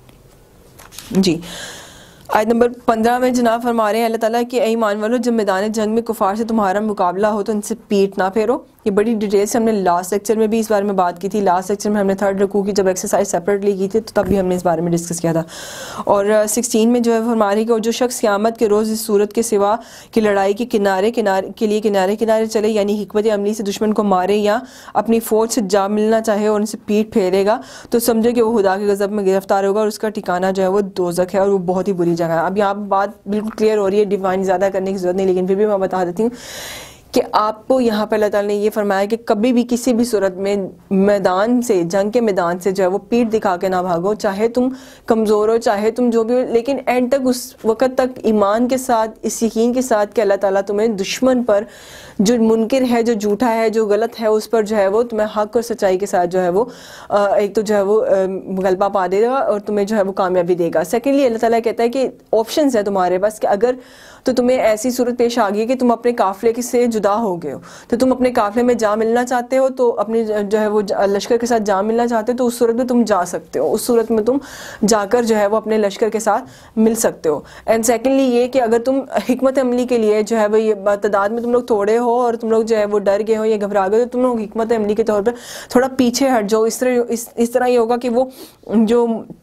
جی آیت نمبر پندرہ میں جناب فرما رہے ہیں اللہ تعالیٰ کہ اے ایمان والو، جب میدان جنگ میں کفار سے تمہارا مقابلہ ہو تو ان سے پیٹ نہ پھیرو. یہ بڑی ڈیٹیل سے ہم نے لاسٹ لیکچر میں بھی اس بارے میں بات کی تھی. لاسٹ لیکچر میں ہم نے تھرڈ رکوع کی جب ایکسرسائز سیپریٹلی کی تھی تو تب بھی ہم نے اس بارے میں ڈسکس کیا تھا. اور سکسٹین میں جو ہے فرما رہی کہ جو شخص قیامت کے روز اس صورت کے سوا کی لڑائی کے کنارے کنارے کے لیے کنارے کنارے چلے، یعنی حکمت عملی سے دشمن کو مارے یا اپنی فوج سے جا ملنا چاہے اور ان سے پیٹ پھیرے گا، تو سمجھے کہ وہ خدا کے غضب میں گرفتار ہوگا اور اس کا ٹھکانہ جو ہے وہ دوزخ ہے اور وہ بہت ہی بری جگہ ہے. اب یہاں بات بالکل کلیئر ہو رہی ہے، ڈیفائن زیادہ کرنے کی ضرورت نہیں، لیکن پھر بھی میں بتا دیتی ہوں کہ آپ کو یہاں پہ اللہ تعالیٰ نے یہ فرمایا کہ کبھی بھی کسی بھی صورت میں میدان سے، جنگ کے میدان سے جو ہے وہ پیٹ دکھا کے نہ بھاگو، چاہے تم کمزور ہو، چاہے تم جو بھی ہو، لیکن اینڈ تک اس وقت تک ایمان کے ساتھ، اس یقین کے ساتھ کہ اللہ تعالیٰ تمہیں دشمن پر جو منکر ہے، جو جھوٹا ہے، جو غلط ہے، اس پر جو ہے وہ تمہیں حق اور سچائی کے ساتھ جو ہے وہ ایک تو جو ہے وہ غلبہ پا دے گا اور تمہیں جو ہے وہ کامیابی دے گا. سیکنڈلی اللہ تعالیٰ کہتا ہے کہ آپشنز ہیں تمہارے پاس کہ اگر تو تمہیں ایسی صورت پیش آ گئی کہ تم اپنے قافلے سے جدا ہو گئے ہو، تو تم اپنے قافلے میں جا ملنا چاہتے ہو، تو اپنے جو ہے وہ لشکر کے ساتھ جا ملنا چاہتے ہو تو اس صورت میں تم جا سکتے ہو، اس صورت میں تم جا کر جو ہے وہ اپنے لشکر کے ساتھ مل سکتے ہو. اینڈ سیکنڈلی یہ کہ اگر تم حکمت عملی کے لیے جو ہے وہ یہ تعداد میں تم لوگ تھوڑے ہو اور تم لوگ جو ہے وہ ڈر گئے ہو یا گھبرا گئے تو تم لوگ حکمت عملی کے طور پر تھوڑا پیچھے ہٹ جاؤ. اس طرح اس, اس طرح یہ ہوگا کہ وہ جو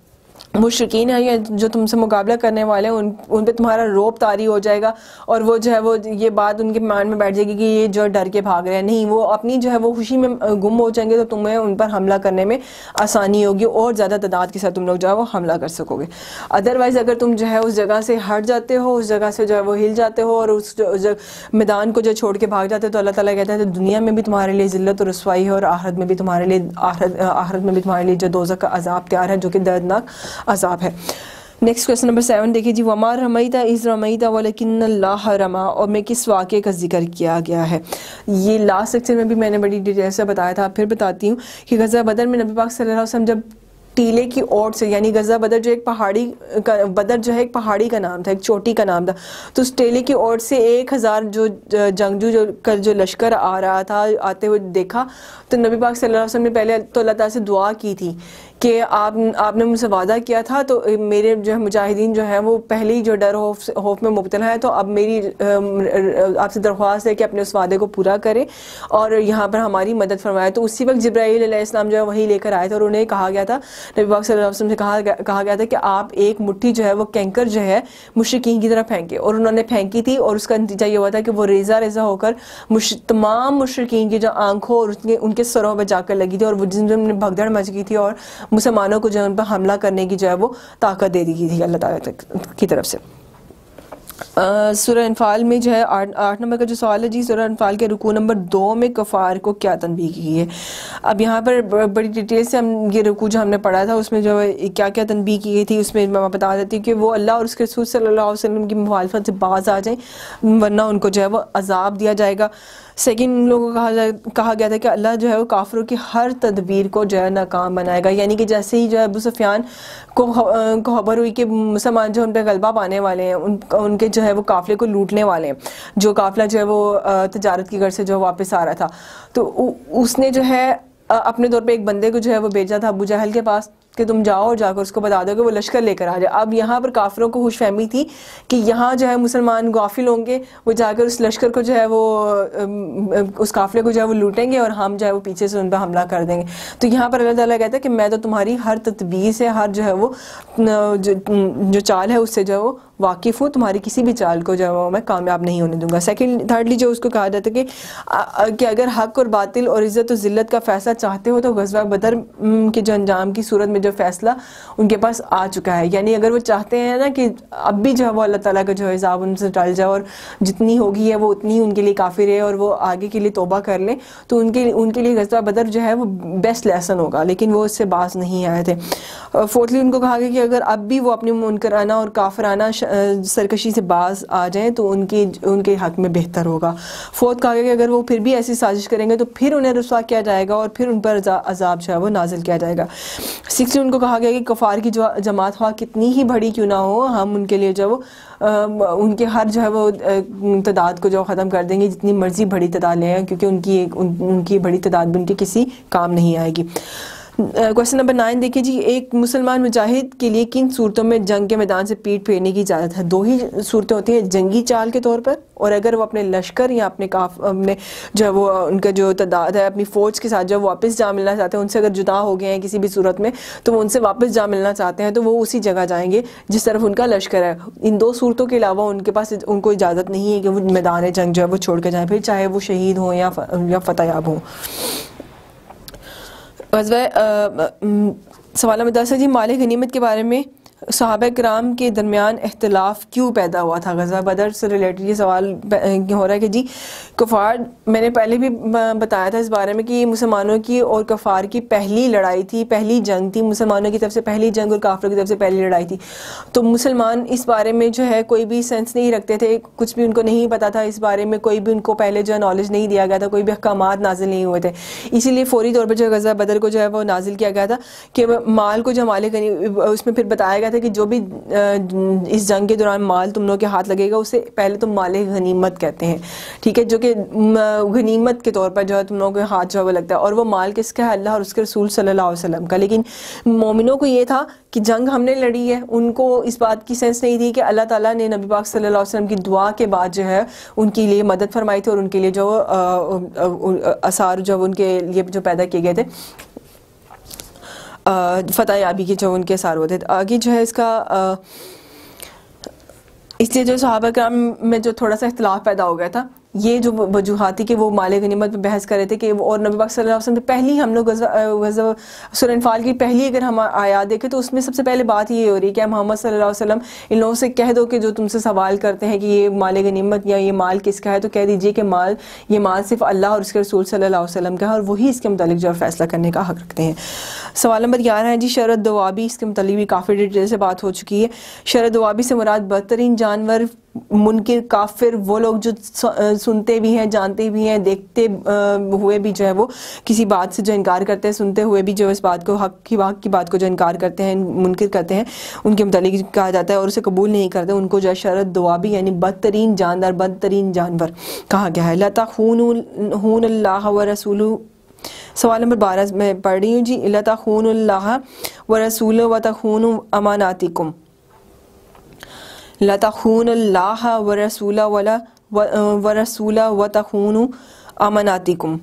مشرکین ہیں یا جو تم سے مقابلہ کرنے والے ہیں ان ان پہ تمہارا روب طاری ہو جائے گا اور وہ جو ہے وہ یہ بات ان کے مائنڈ میں بیٹھ جائے گی کہ یہ جو ڈر کے بھاگ رہے ہیں. نہیں، وہ اپنی جو ہے وہ خوشی میں گم ہو جائیں گے تو تمہیں ان پر حملہ کرنے میں آسانی ہوگی اور زیادہ تعداد کے ساتھ تم لوگ جو ہے وہ حملہ کر سکو گے. ادروائز اگر تم جو ہے اس جگہ سے ہٹ جاتے ہو، اس جگہ سے جو ہے وہ ہل جاتے ہو اور اس میدان کو جو چھوڑ کے بھاگ جاتے ہو تو اللہ تعالیٰ کہتا ہے کہ دنیا میں بھی تمہارے لیے ذلت اور رسوائی ہے اور آخرت میں بھی تمہارے لیے آخرت آخرت میں بھی تمہارے لیے جو دوزخ کا عذاب تیار ہے جو کہ دردناک عذاب ہے. نیکسٹ کویسچن نمبر سیون دیکھیے جی، وما رمیت اذ رمیت ولکن اللہ رما، اور میں کس واقعے کا ذکر کیا گیا ہے. یہ لاسٹ لیکچر میں بھی میں نے بڑی ڈیٹیل سے بتایا تھا، پھر بتاتی ہوں کہ غزوہ بدر میں نبی پاک صلی اللہ علیہ وسلم جب ٹیلے کی اوٹ سے، یعنی غزوہ بدر جو ایک پہاڑی بدر جو ہے ایک پہاڑی کا نام تھا، ایک چوٹی کا نام تھا، تو اس ٹیلے کی اوٹ سے ایک ہزار جو جنگجو جو کل جو لشکر آ رہا تھا آتے ہوئے دیکھا تو نبی پاک صلی اللہ علیہ وسلم نے پہلے تو اللہ تعالیٰ سے دعا کی تھی کہ آپ آپ نے مجھ سے وعدہ کیا تھا تو میرے جو ہے مجاہدین جو ہیں وہ پہلے ہی جو ڈر خوف خوف میں مبتلا ہے، تو اب میری آپ سے درخواست ہے کہ اپنے اس وعدے کو پورا کرے اور یہاں پر ہماری مدد فرمائے. تو اسی وقت جبرائیل علیہ السلام جو ہے وہی لے کر آئے تھے اور انہیں کہا گیا تھا، نبی پاک صلی اللہ علیہ وسلم سے کہا کہا گیا تھا کہ آپ ایک مٹھی جو ہے وہ کینکر جو ہے مشرکین کی طرف پھینکے، اور انہوں نے پھینکی تھی اور اس کا نتیجہ یہ ہوا تھا کہ وہ ریزہ ریزہ ہو کر تمام مشرکین کی جو آنکھوں اور ان کے سروں پہ جا کر لگی تھی اور وہ جن میں بھگدڑ مچ گئی تھی اور مسلمانوں کو جو ان پر حملہ کرنے کی جو ہے وہ طاقت دے دی گئی تھی اللہ تعالیٰ کی طرف سے. سورہ انفال میں جو ہے آٹھ نمبر کا جو سوال ہے جی، سورہ انفال کے رکوع نمبر دو میں کفار کو کیا تنبیہ کی ہے. اب یہاں پر بڑی ڈیٹیل سے ہم یہ رکوع جو ہم نے پڑھا تھا اس میں جو ہے کیا کیا تنبیہ کی گئی تھی اس میں میں بتا دیتی ہوں کہ وہ اللہ اور اس کے رسول صلی اللہ علیہ وسلم کی مخالفت سے باز آ جائیں ورنہ ان کو جو ہے وہ عذاب دیا جائے گا. سیکنڈ ان لوگوں کو کہا جائے کہا گیا تھا کہ اللہ جو ہے وہ کافروں کی ہر تدبیر کو جو ہے ناکام بنائے گا، یعنی کہ جیسے ہی جو ہے ابو سفیان کو خبر ہوئی کہ مسلمان جو ان پہ غلبہ پانے والے ہیں، ان ان کے جو ہے وہ قافلے کو لوٹنے والے ہیں، جو قافلہ جو ہے وہ تجارت کی غرض سے جو واپس آ رہا تھا، تو اس نے جو ہے اپنے طور پہ ایک بندے کو جو ہے وہ بھیجا تھا ابو جہل کے پاس کہ تم جاؤ اور جا کر اس کو بتا دو کہ وہ لشکر لے کر آ جائے. اب یہاں پر کافروں کو خوش فہمی تھی کہ یہاں جو ہے مسلمان غافل ہوں گے، وہ جا کر اس لشکر کو جو ہے وہ اس قافلے کو جو ہے وہ لوٹیں گے اور ہم جو ہے وہ پیچھے سے ان پہ حملہ کر دیں گے. تو یہاں پر اللہ تعالیٰ کہتا ہے کہ میں تو تمہاری ہر تدبیر سے، ہر جو ہے وہ جو چال ہے اس سے جو ہے وہ واقف ہوں، تمہاری کسی بھی چال کو جو ہے وہ میں کامیاب نہیں ہونے دوں گا. سیکنڈ تھرڈلی جو اس کو کہا جاتا ہے کہ کہ اگر حق اور باطل اور عزت و ذلت کا فیصلہ چاہتے ہو تو غزوہ بدر کے جو انجام کی صورت میں جو فیصلہ ان کے پاس آ چکا ہے. یعنی اگر وہ چاہتے ہیں نا کہ اب بھی جو ہے وہ اللہ تعالیٰ کا جو حساب ان سے ٹل جائے اور جتنی ہوگی ہے وہ اتنی ان کے لیے کافر ہے اور وہ آگے کے لیے توبہ کر لیں, تو ان کے ان کے لیے غزوہ بدر جو ہے وہ بیسٹ لیسن ہوگا, لیکن وہ اس سے باز نہیں آئے تھے. فورتھلی ان کو کہا گیا کہ اگر اب بھی وہ اپنے منکرانہ اور کافرانہ سرکشی سے باز آ جائیں تو ان کی ان کے حق میں بہتر ہوگا. فورتھ کہا گیا کہ اگر وہ پھر بھی ایسی سازش کریں گے تو پھر انہیں رسوا کیا جائے گا اور پھر ان پر عذاب جو ہے وہ نازل کیا جائے گا. سکسٹین ان کو کہا گیا کہ کفار کی جو جماعت ہوا کتنی ہی بڑی کیوں نہ ہو, ہم ان کے لیے جو وہ ان کے ہر جو ہے وہ تعداد کو جو ختم کر دیں گے, جتنی مرضی بڑی تعداد لیں, کیونکہ ان کی ان کی بڑی تعداد بھی ان کے کسی کام نہیں آئے گی. کوشچن نمبر نائن دیکھیں جی, ایک مسلمان مجاہد کے لیے کن صورتوں میں جنگ کے میدان سے پیٹ پھیرنے کی اجازت ہے؟ دو ہی صورتیں ہوتی ہیں, جنگی چال کے طور پر, اور اگر وہ اپنے لشکر یا اپنے کاف اپنے جو ہے وہ ان کا جو تعداد ہے اپنی فوج کے ساتھ جو واپس جا ملنا چاہتے ہیں, ان سے اگر جدا ہو گئے ہیں کسی بھی صورت میں تو وہ ان سے واپس جا ملنا چاہتے ہیں تو وہ اسی جگہ جائیں گے جس طرف ان کا لشکر ہے. ان دو صورتوں کے علاوہ ان کے پاس ان کو اجازت نہیں ہے کہ وہ میدان جنگ جو ہے وہ چھوڑ کے جائیں, پھر چاہے وہ شہید ہوں یا یا فتح یاب ہوں. سوال نمبر دس ہے جی, مال غنیمت کے بارے میں صحابہ کرام کے درمیان اختلاف کیوں پیدا ہوا تھا؟ غزوہ بدر سے ریلیٹڈ یہ سوال ہو رہا ہے کہ جی کفار, میں نے پہلے بھی بتایا تھا اس بارے میں کہ یہ مسلمانوں کی اور کفار کی پہلی لڑائی تھی, پہلی جنگ تھی, مسلمانوں کی طرف سے پہلی جنگ اور کافروں کی طرف سے پہلی لڑائی تھی. تو مسلمان اس بارے میں جو ہے کوئی بھی سینس نہیں رکھتے تھے, کچھ بھی ان کو نہیں پتا تھا اس بارے میں, کوئی بھی ان کو پہلے جو ہے نالج نہیں دیا گیا تھا, کوئی بھی احکامات نازل نہیں ہوئے تھے. اسی لیے فوری طور پر جو غزوہ بدر کو جو ہے وہ نازل کیا گیا تھا کہ مال کو جو مال غنیمت, اس میں پھر بتایا گیا تھا کہ جو بھی اس جنگ کے دوران مال تم لوگوں کے ہاتھ لگے گا اسے پہلے تم مال غنیمت کہتے ہیں, ٹھیک ہے, جو کہ غنیمت کے طور پر جو ہے تم لوگوں کے ہاتھ جو ہے وہ لگتا ہے, اور وہ مال کس کا ہے؟ اللہ اور اس کے رسول صلی اللہ علیہ وسلم کا. لیکن مومنوں کو یہ تھا کہ جنگ ہم نے لڑی ہے, ان کو اس بات کی سینس نہیں تھی کہ اللہ تعالیٰ نے نبی پاک صلی اللہ علیہ وسلم کی دعا کے بعد جو ہے ان کے لیے مدد فرمائی تھی اور ان کے لیے جو آثار جو ان کے لیے جو پیدا کیے گئے تھے فتح یابی کے جو ان کے اثار ہوتے تھے. آگے جو ہے اس کا اس لیے جو صحابہ کرام میں جو تھوڑا سا اختلاف پیدا ہو گیا تھا, یہ جو وجوہات تھی کہ وہ مال غنیمت پہ بحث کر رہے تھے کہ اور نبی پاک صلی اللہ علیہ وسلم پہلی ہم لوگ غزوہ سورہ انفال کی پہلی اگر ہم آیات دیکھیں تو اس میں سب سے پہلے بات یہ ہو رہی ہے کہ محمد صلی اللہ علیہ وسلم ان لوگوں سے کہہ دو کہ جو تم سے سوال کرتے ہیں کہ یہ مال غنیمت یا یہ مال کس کا ہے, تو کہہ دیجئے کہ مال یہ مال صرف اللہ اور اس کے رسول صلی اللہ علیہ وسلم کا ہے اور وہی اس کے متعلق جو فیصلہ کرنے کا حق رکھتے ہیں. سوال نمبر گیارہ ہے جی, شرط دوابی, اس کے متعلق بھی کافی ڈیٹیل سے بات ہو چکی ہے. شرط دوابی سے مراد بدترین جانور, منکر, کافر, وہ لوگ جو سنتے بھی ہیں, جانتے بھی ہیں, دیکھتے ہوئے بھی جو ہے وہ کسی بات سے جو انکار کرتے ہیں, سنتے ہوئے بھی جو اس بات کو حق کی حق کی بات کو جو انکار کرتے ہیں, منکر کرتے ہیں, ان کے متعلق کہا جاتا ہے اور اسے قبول نہیں کرتے, ان کو جو ہے شرط دوابی یعنی بدترین جاندار, بدترین جانور کہا گیا ہے. لا تخونوا اللہ ورسولہ. سوال نمبر بارہ میں پڑھ رہی ہوں جی, لا تخونوا اللہ ورسولہ وتخونوا اماناتکم. لا تخونوا اللہ ورسولہ ولا ورسولہ وتخونوا اماناتکم.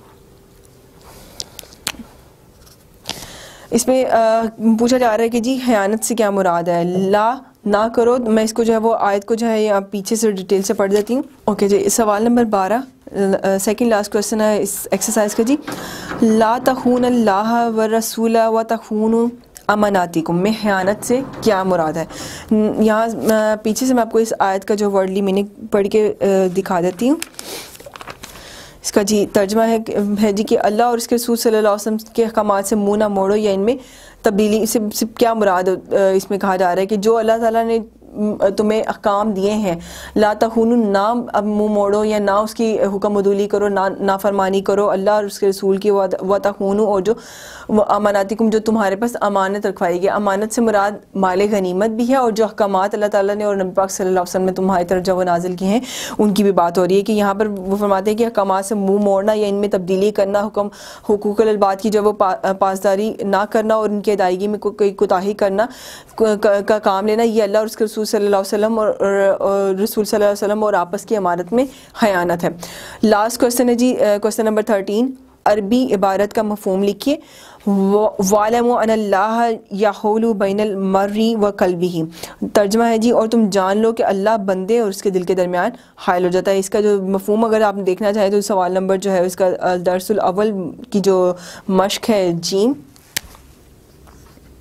اس میں پوچھا جا رہا ہے کہ جی خیانت سے کیا مراد ہے؟ لا نہ کرو. میں اس کو جو ہے وہ آیت کو جو ہے یہ پیچھے سے ڈیٹیل سے پڑھ دیتی ہوں. اوکے جی, سوال نمبر بارہ, سیکنڈ لاسٹ کوشچن ہے اس ایکسرسائز کا جی. لا تخون اللہ ورسولہ وتخونوا اماناتکم میں خیانت سے کیا مراد ہے؟ یہاں پیچھے سے میں آپ کو اس آیت کا جو ورڈلی میننگ پڑھ کے دکھا دیتی ہوں. اس کا جی ترجمہ ہے ہے جی کہ اللہ اور اس کے رسول صلی اللہ علیہ وسلم کے احکامات سے منہ نہ موڑو, یا ان میں تبدیلی سے, سے کیا مراد اس میں کہا جا رہا ہے کہ جو اللہ تعالیٰ نے تمہیں احکام دیے ہیں, لا تخونوا, نہ اب منہ موڑو یا نہ اس کی حکم عدولی کرو, نہ نافرمانی کرو اللہ اور اس کے رسول کی, وتخونوا, اور جو اماناتکم جو تمہارے پاس امانت رکھوائی گئی. امانت سے مراد مال غنیمت بھی ہے, اور جو احکامات اللہ تعالیٰ نے اور نبی پاک صلی اللہ علیہ وسلم نے تمہاری طرف جو نازل کیے ہیں ان کی بھی بات ہو رہی ہے کہ یہاں پر وہ فرماتے ہیں کہ احکامات سے منہ موڑنا یا ان میں تبدیلی کرنا, حکم حقوق العباد کی جو وہ پاسداری نہ کرنا اور ان کی ادائیگی میں کوئی کوتاہی کرنا کا کام لینا, یہ اللہ اور اس کے رسول صلی اللہ علیہ وسلم اور رسول صلی اللہ علیہ وسلم اور آپس کی امانت میں خیانت ہے. لاسٹ کوشچن ہے جی, کوشچن نمبر تھرٹین, عربی عبارت کا مفہوم لکھیے. وَعْلَمُوا أَنَّ اللَّهَ يَحُولُ بَيْنَ الْمَرْءِ وَقَلْبِهِ. ترجمہ ہے جی, اور تم جان لو کہ اللہ بندے اور اس کے دل کے درمیان حائل ہو جاتا ہے. اس کا جو مفہوم اگر آپ دیکھنا چاہیں تو سوال نمبر جو ہے اس کا, درس الاول کی جو مشق ہے جیم,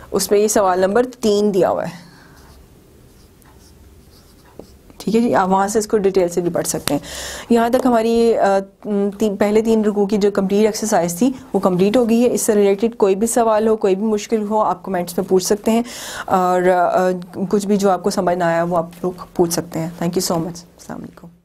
اس پہ یہ سوال نمبر تین دیا ہوا ہے. ٹھیک ہے جی, آپ وہاں سے اس کو ڈیٹیل سے بھی پڑھ سکتے ہیں. یہاں تک ہماری پہلے تین رکوع کی جو کمپلیٹ ایکسرسائز تھی وہ کمپلیٹ ہو گئی ہے. اس سے ریلیٹڈ کوئی بھی سوال ہو, کوئی بھی مشکل ہو, آپ کمنٹس میں پوچھ سکتے ہیں, اور کچھ بھی جو آپ کو سمجھ نہ آیا وہ آپ لوگ پوچھ سکتے ہیں. Thank you so much. السلام علیکم.